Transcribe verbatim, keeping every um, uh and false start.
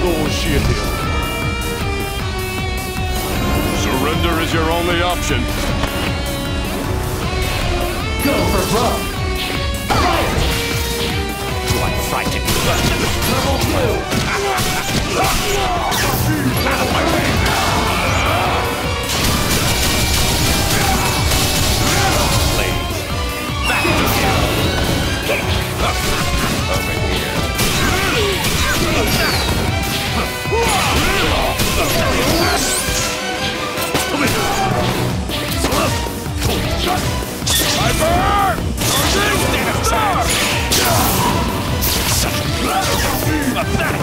Surrender is your only option. Go for broke. Fire! I'm frightened. Level two. Out of my way. Please. Back to him. Over here. I burn! Such a pathetic